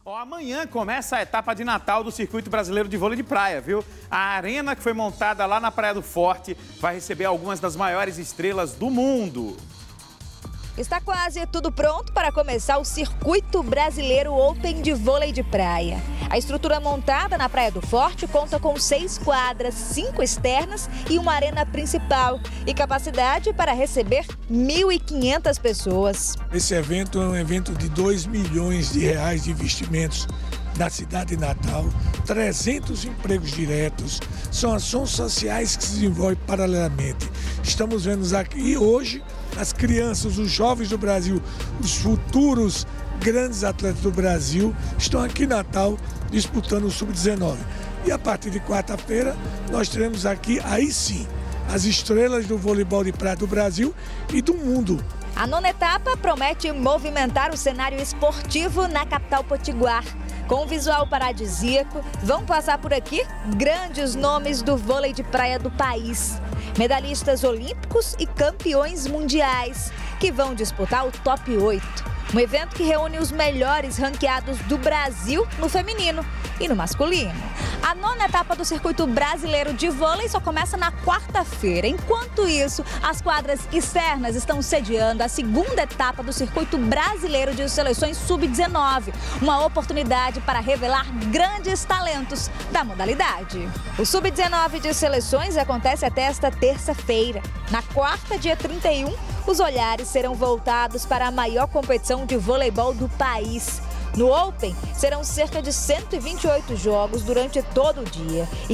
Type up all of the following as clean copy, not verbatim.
Amanhã começa a etapa de Natal do Circuito Brasileiro de Vôlei de Praia, viu? A arena que foi montada lá na Praia do Forte vai receber algumas das maiores estrelas do mundo. Está quase tudo pronto para começar o Circuito Brasileiro Open de Vôlei de Praia. A estrutura montada na Praia do Forte conta com 6 quadras, 5 externas e uma arena principal e capacidade para receber 1.500 pessoas. Esse evento é um evento de 2 milhões de reais de investimentos da cidade de Natal, 300 empregos diretos, são ações sociais que se desenvolvem paralelamente. Estamos vendo aqui hoje as crianças, os jovens do Brasil, os futuros grandes atletas do Brasil estão aqui em Natal disputando o Sub-19. E a partir de quarta-feira nós teremos aqui, aí sim, as estrelas do voleibol de praia do Brasil e do mundo. A nona etapa promete movimentar o cenário esportivo na capital potiguar. Com um visual paradisíaco, vão passar por aqui grandes nomes do vôlei de praia do país. Medalhistas olímpicos e campeões mundiais, que vão disputar o Top 8. Um evento que reúne os melhores ranqueados do Brasil no feminino e no masculino. A nona etapa do Circuito Brasileiro de Vôlei só começa na quarta-feira. Enquanto isso, as quadras externas estão sediando a segunda etapa do Circuito Brasileiro de Seleções Sub-19. Uma oportunidade para revelar grandes talentos da modalidade. O Sub-19 de Seleções acontece até esta terça-feira. Na quarta, dia 31, os olhares serão voltados para a maior competição de voleibol do país. No Open, serão cerca de 128 jogos durante todo o dia e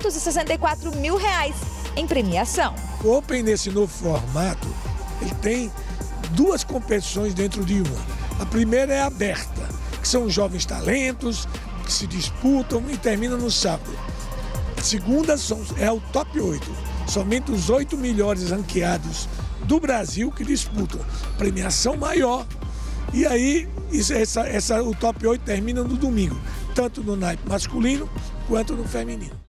R$564 mil em premiação. O Open, nesse novo formato, ele tem 2 competições dentro de uma. A primeira é aberta, que são jovens talentos que se disputam e terminam no sábado. A segunda é o Top 8, somente os 8 melhores ranqueados do Brasil que disputam. Premiação maior. E aí, o Top 8 termina no domingo, tanto no naipe masculino quanto no feminino.